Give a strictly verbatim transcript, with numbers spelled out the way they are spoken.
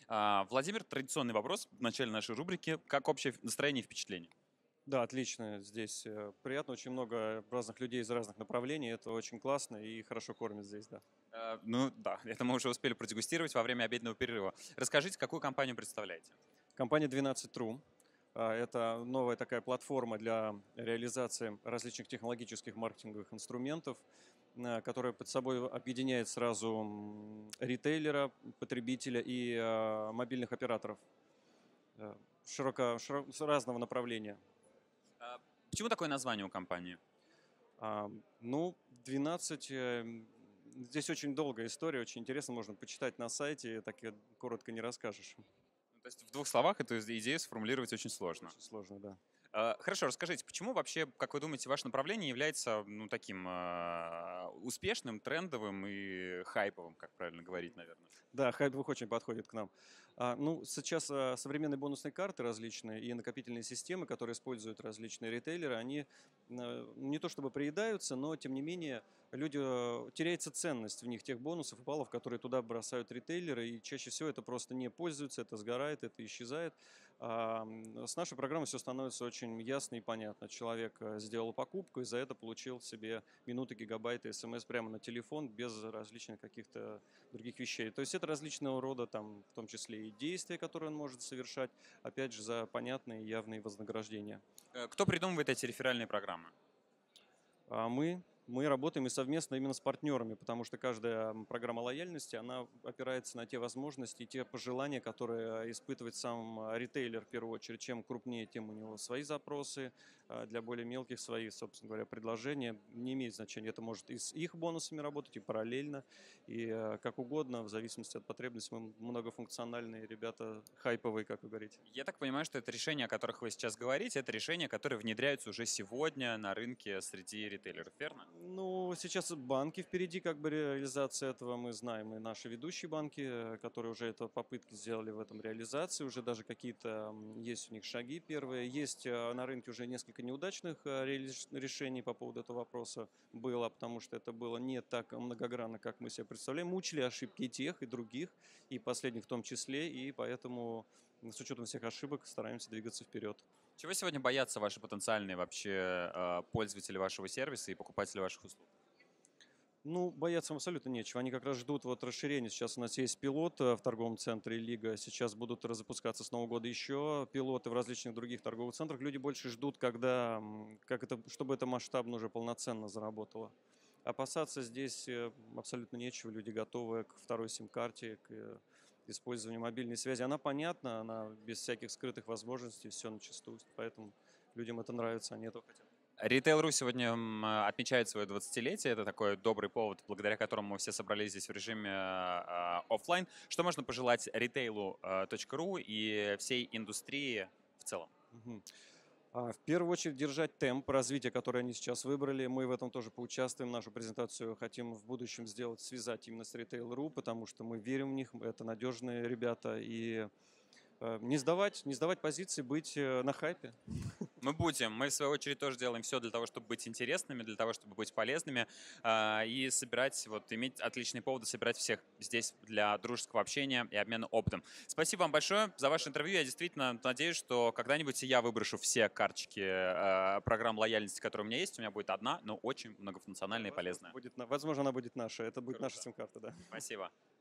А, Владимир, традиционный вопрос в начале нашей рубрики. Как общее настроение и впечатление? Да, отлично. Здесь э, приятно, очень много разных людей из разных направлений. Это очень классно и хорошо кормят здесь, да. Э, Ну да, это мы уже успели продегустировать во время обеденного перерыва. Расскажите, какую компанию представляете? Компания двенадцать тру. а, Это новая такая платформа для реализации различных технологических маркетинговых инструментов, э, которая под собой объединяет сразу м, ритейлера, потребителя и э, мобильных операторов э, широко, широ- с разного направления. А, Почему такое название у компании? А, Ну, двенадцать. э, Здесь очень долгая история, очень интересно, можно почитать на сайте, так и коротко не расскажешь. Ну, то есть в двух словах эту идею сформулировать очень сложно. Очень сложно, да. Э, Хорошо, расскажите, почему вообще, как вы думаете, ваше направление является ну, таким э, успешным, трендовым и хайповым, как правильно говорить, наверное? Да, хайповых очень подходит к нам. А, ну, сейчас а, современные бонусные карты различные и накопительные системы, которые используют различные ритейлеры, они э, не то чтобы приедаются, но тем не менее люди э, теряется ценность в них тех бонусов и баллов, которые туда бросают ритейлеры, и чаще всего это просто не пользуются, это сгорает, это исчезает. А, м, с нашей программой все становится очень ясно и понятно. Человек э, сделал покупку и за это получил себе минуты, гигабайты, смс прямо на телефон без различных каких-то других вещей. То есть это различного рода, там, в том числе и действия, которые он может совершать, опять же, за понятные и явные вознаграждения. Э, Кто придумывает эти реферальные программы? А мы, мы работаем и совместно именно с партнерами, потому что каждая м, программа лояльности, она опирается на те возможности и те пожелания, которые испытывает сам а, ритейлер в первую очередь. Чем крупнее, тем у него свои запросы, а для более мелких свои, собственно говоря, предложения. Не имеет значения, это может и с их бонусами работать, и параллельно, и э, как угодно, в зависимости от потребностей. Мы многофункциональные ребята, хайповые, как вы говорите. Я так понимаю, что это решения, о которых вы сейчас говорите, это решения, которые внедряются уже сегодня на рынке среди ритейлеров, верно? Ну, сейчас банки впереди, как бы реализация этого мы знаем, и наши ведущие банки, э, которые уже это попытки сделали в этом реализации, уже даже какие-то м, есть у них шаги первые. Есть э, на рынке уже несколько неудачных э, реали- решений по поводу этого вопроса было, потому что это было не так многогранно, как мы себе представляем. Мучили ошибки и тех, и других, и последних в том числе, и поэтому м, с учетом всех ошибок стараемся двигаться вперед. Чего сегодня боятся ваши потенциальные вообще э, пользователи вашего сервиса и покупатели ваших услуг? Ну, бояться абсолютно нечего. Они как раз ждут вот расширения. Сейчас у нас есть пилот э, в торговом центре Лига. Сейчас будут запускаться с Нового года еще пилоты в различных других торговых центрах. Люди больше ждут, когда, м, как это, чтобы это масштабно уже полноценно заработало. Опасаться здесь э, абсолютно нечего. Люди готовы к второй сим-карте, к э, использованию мобильной связи. Она понятна, она без всяких скрытых возможностей, все на чистую. Поэтому людям это нравится, они этого хотят. Ритейл.ру сегодня м, отмечает свое двадцатилетие. Это такой добрый повод, благодаря которому мы все собрались здесь в режиме э, оффлайн. Что можно пожелать ритейлу.ру и всей индустрии в целом? Мгм. А, В первую очередь держать темп развития, который они сейчас выбрали. Мы в этом тоже поучаствуем. Нашу презентацию хотим в будущем сделать, связать именно с Retail.ru, потому что мы верим в них, это надежные ребята. И э, не сдавать, не сдавать позиции, быть э, на хайпе. Мы будем. Мы, в свою очередь, тоже делаем все для того, чтобы быть интересными, для того, чтобы быть полезными а, и собирать, вот, иметь отличные поводы собирать всех здесь для дружеского общения и обмена опытом. Спасибо вам большое за ваше интервью. Я действительно надеюсь, что когда-нибудь и я выброшу все карточки а, программ лояльности, которые у меня есть. У меня будет одна, но очень многофункциональная и Возможно, полезная. будет, на- возможно, она будет наша. Это будет наша Круто. сим-карта, да. Спасибо.